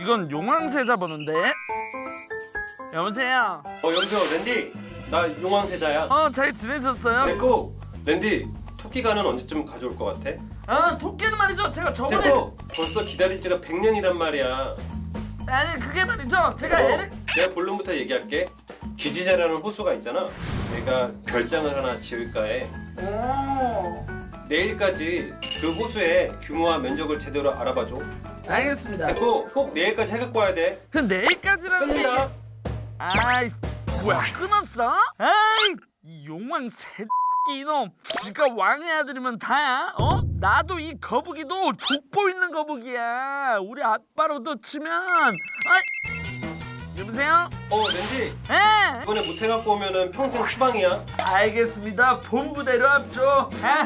이건 용왕세자 번호인데. 여보세요? 여보세요, 랜디. 나 용왕세자야. 잘 지내셨어요? 됐고, 랜디, 토끼가는 언제쯤 가져올 것 같아? 토끼는 말이죠. 제가 저번에 됐고, 벌써 기다린 지가 100년이란 말이야. 아니 그게 말이죠. 제가 내가 본론부터 얘기할게. 기지자라는 호수가 있잖아. 내가 별장을 하나 지을까 해. 내일까지 그 호수의 규모와 면적을 제대로 알아봐줘. 알겠습니다. 됐고, 꼭 내일까지 해갖고 와야 돼. 그 내일까지라는 끊는다. 아이 뭐야 끊었어? 아이 이 용왕 새끼 이놈. 지가 왕의 아들이면 다야? 나도 이 거북이도 족보 있는 거북이야. 우리 아빠로도 치면. 여보세요? 랜디. 에? 이번에 못해갖고 오면은 평생 추방이야. 알겠습니다. 본부대로 합죠.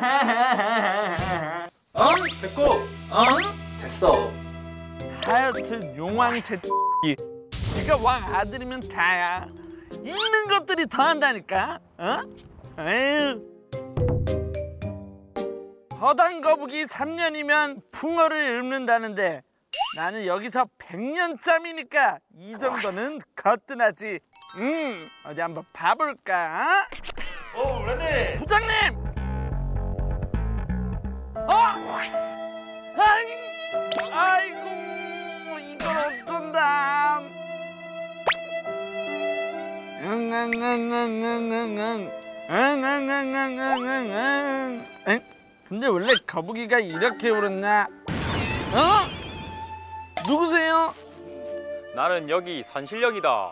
됐고. 됐어. 하여튼 용왕 새끼. 지가 왕 아들이면 다야. 있는 것들이 더한다니까. 에휴. 허당 거북이 3년이면 풍어를 읊는다는데 나는 여기서 100년짬이니까 이 정도는 거뜬하지. 어디 한번 봐볼까? 랜디! 부장님! 아이고 이걸 어쩐다. 근데 원래 거북이가 이렇게 울었나? 누구세요? 나는 여기 산신령이다.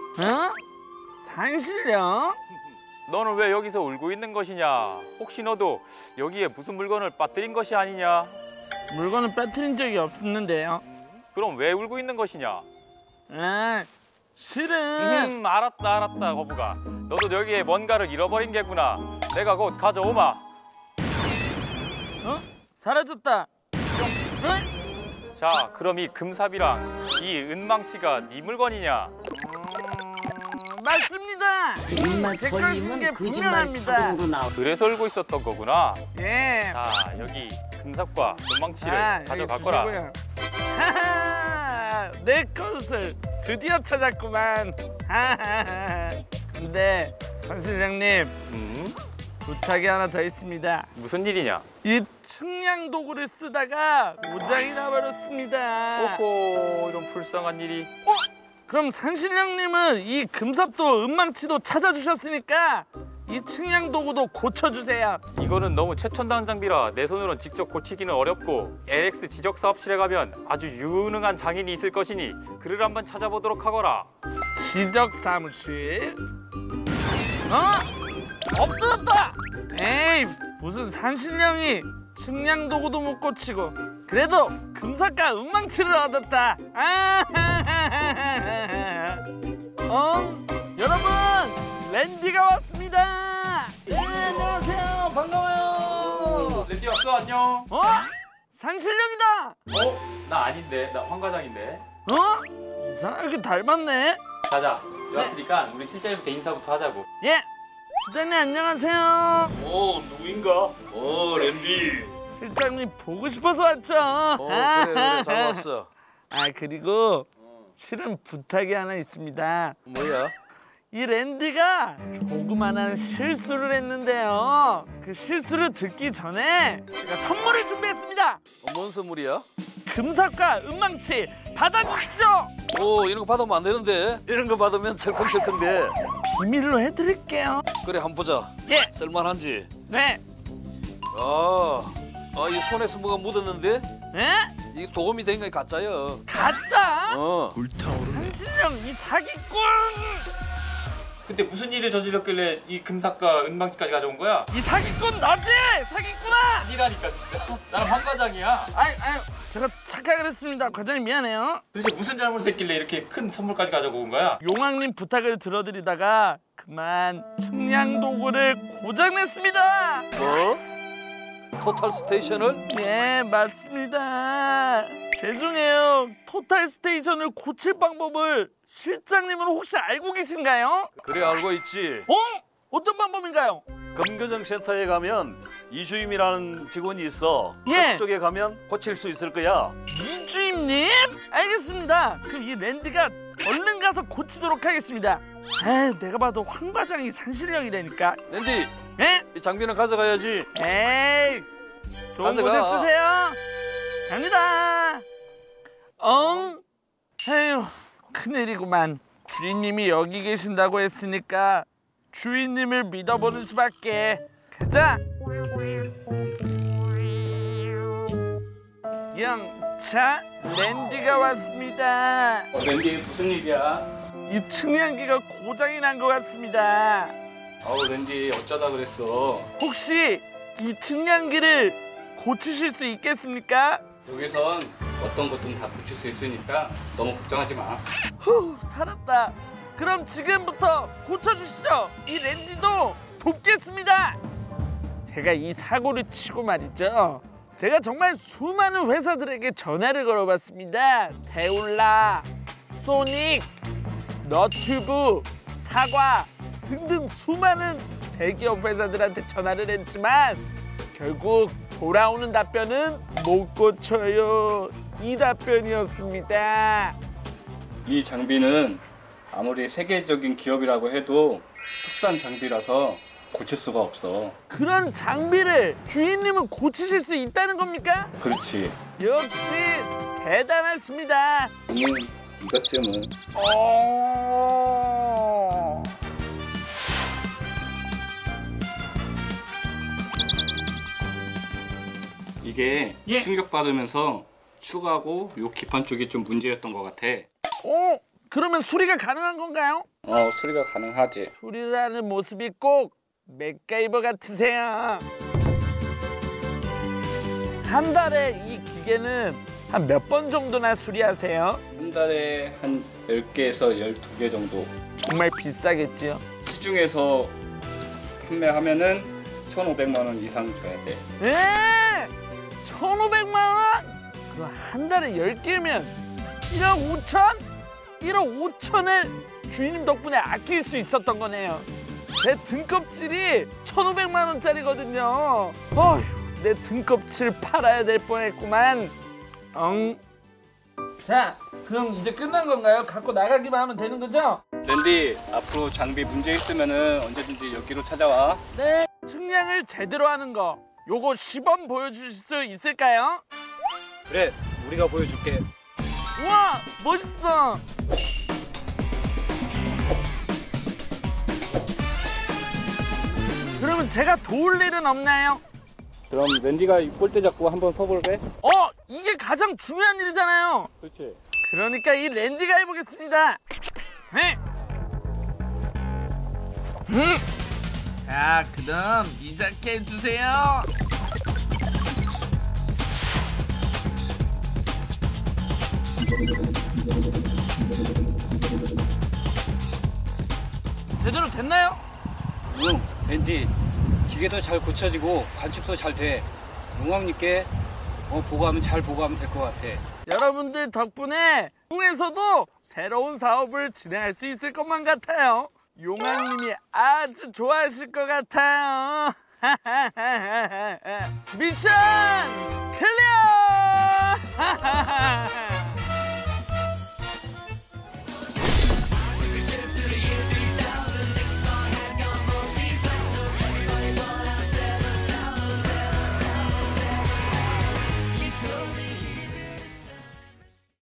산신령? 너는 왜 여기서 울고 있는 것이냐? 혹시 너도 여기에 무슨 물건을 빠뜨린 것이 아니냐? 물건을 빠뜨린 적이 없는데요. 그럼 왜 울고 있는 것이냐? 실은 알았다 거북아. 너도 여기에 뭔가를 잃어버린 게구나. 내가 곧 가져오마. 사라졌다. 자, 그럼 이 금삽이랑 이 은망치가 네 물건이냐? 맞습니다. 입만 벌리면 거짓말 사동으로 나와. 그래서 울고 있었던 거구나. 예. 자, 여기 금삽과 은망치를 가져가거라. 내 것을 드디어 찾았구만. 근데 선생님, 부탁이 하나 더 있습니다. 무슨 일이냐? 이 측량 도구를 쓰다가 고장이 나버렸습니다. 오호, 이런 불쌍한 일이. 그럼 산신령님은 이 금삽도 은망치도 찾아주셨으니까 이 측량 도구도 고쳐주세요. 이거는 너무 최첨단 장비라 내 손으로는 직접 고치기는 어렵고 LX 지적 사업실에 가면 아주 유능한 장인이 있을 것이니 그를 한번 찾아보도록 하거라. 지적 사무실? 없어졌다! 에이, 무슨 산신령이 측량 도구도 못 고치고 그래도 금삭과 은망치를 얻었다. 여러분, 랜디가 왔습니다. 네, 안녕하세요. 반가워요. 랜디 왔어, 안녕. 산신령이다. 나 아닌데, 나 황 과장인데. 이상하게 닮았네. 가자. 왔으니까 우리 실장님부터 인사부터 하자고. 예. 부장님 안녕하세요. 누구인가? 랜디. 실장님 보고 싶어서 왔죠. 그래 잘 왔어. 그리고 실은 부탁이 하나 있습니다. 뭐야? 이 랜디가 조그만한 실수를 했는데요. 그 실수를 듣기 전에 제가 선물을 준비했습니다. 뭔 선물이야? 금삭과 은망치 받아주십시오. 이런 거 받으면 안 되는데. 이런 거 받으면 철컹철컹대. 비밀로 해드릴게요. 그래 한번 보자. 예. 쓸만한지. 네. 이 손에서 뭐가 묻었는데? 네? 이게 도움이 된 게 가짜야. 가짜? 불타오르네. 산신령 이 사기꾼! 근데 무슨 일을 저질렀길래 이 금삭과 은망치까지 가져온 거야? 이 사기꾼 너지? 사기꾼아! 아니라니까 진짜. 나는 황 과장이야. 제가 착각을 했습니다. 과장님 미안해요. 도대체 무슨 잘못을 했길래 이렇게 큰 선물까지 가져고 온 거야? 용왕님 부탁을 들어드리다가 그만 측량 도구를 고장냈습니다. 뭐? 토탈 스테이션을? 네, 맞습니다. 죄송해요. 토탈 스테이션을 고칠 방법을 실장님은 혹시 알고 계신가요? 그래 알고 있지. 어떤 방법인가요? 검교정 센터에 가면 이주임이라는 직원이 있어. 예. 그쪽에 가면 고칠 수 있을 거야. 이주임님? 알겠습니다. 그럼 이 랜디가 얼른 가서 고치도록 하겠습니다. 에이, 내가 봐도 황 과장이 산신령이라니까. 랜디, 에? 이 장비는 가져가야지. 에이, 좋은 가져가. 곳에 쓰세요. 갑니다. 에휴, 큰일이구만. 주인님이 여기 계신다고 했으니까 주인님을 믿어보는 수밖에. 가자. 영차, 랜디가 왔습니다. 랜디 무슨 일이야? 이 측량기가 고장이 난 것 같습니다. 아우 랜디 어쩌다 그랬어? 혹시 이 측량기를 고치실 수 있겠습니까? 여기선 어떤 것든 다 고칠 수 있으니까 너무 걱정하지 마. 후, 살았다. 그럼 지금부터 고쳐주시죠. 이 랜디도 돕겠습니다. 제가 이 사고를 치고 말이죠. 제가 정말 수많은 회사들에게 전화를 걸어봤습니다. 데울라, 소닉, 너튜브, 사과 등등 수많은 대기업 회사들한테 전화를 했지만 결국 돌아오는 답변은 못 고쳐요. 이 답변이었습니다. 이 장비는 아무리 세계적인 기업이라고 해도 국산 장비라서 고칠 수가 없어. 그런 장비를 주인님은 고치실 수 있다는 겁니까? 그렇지. 역시 대단하십니다. 이것쯤은 이게 예. 충격받으면서 축하고 요 기판 쪽이 좀 문제였던 것 같아. 그러면 수리가 가능한 건가요? 수리가 가능하지. 수리를 하는 모습이 꼭 맥가이버 같으세요. 한 달에 이 기계는 한 몇 번 정도나 수리하세요? 한 달에 한 10개에서 12개 정도. 정말 비싸겠지요? 시중에서 판매하면은 1,500만 원 이상 줘야 돼. 1,500만 원? 그럼 한 달에 10개면 1억 5천? 1억 5천을 주인님 덕분에 아낄 수 있었던 거네요. 내 등껍질이 1,500만 원짜리거든요. 어휴, 내 등껍질 팔아야 될 뻔했구만. 자, 그럼 이제 끝난 건가요? 갖고 나가기만 하면 되는 거죠? 랜디, 앞으로 장비 문제 있으면은 언제든지 여기로 찾아와. 네. 측량을 제대로 하는 거, 요거 시범 보여주실 수 있을까요? 그래, 우리가 보여줄게. 우와, 멋있어. 그러면 제가 도울 일은 없나요? 그럼 랜디가 이 꼴대 잡고 한번 서볼래? 이게 가장 중요한 일이잖아요. 그렇지. 그러니까 이 랜디가 해보겠습니다. 자, 그럼 이 자켓 주세요. 제대로 됐나요? 응, 랜디. 기계도 잘 고쳐지고 관측도 잘 돼. 용왕님께 잘 보고하면 될 것 같아. 여러분들 덕분에 용에서도 새로운 사업을 진행할 수 있을 것만 같아요. 용왕님이 아주 좋아하실 것 같아요. 미션 클리어!